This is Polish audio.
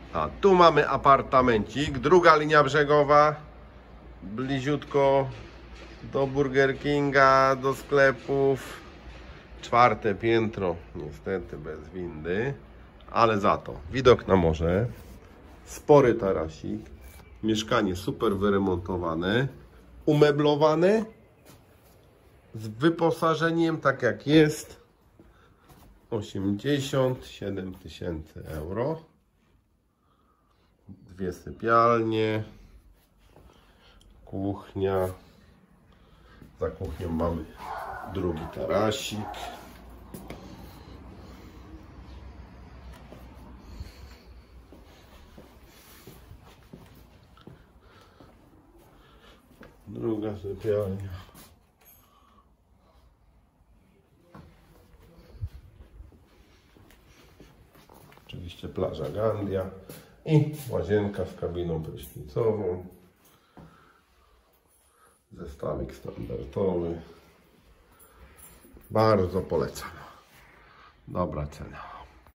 A tu mamy apartamencik, druga linia brzegowa, bliziutko do Burger Kinga, do sklepów. Czwarte piętro, niestety bez windy, ale za to widok na morze, spory tarasik, mieszkanie super wyremontowane, umeblowane, z wyposażeniem tak jak jest, 87 000 euro, dwie sypialnie, kuchnia, za kuchnią mamy drugi tarasik. Druga sypialnia. Oczywiście plaża Gandia i łazienka z kabiną prysznicową. Zestawik standardowy. Bardzo polecam. Dobra cena.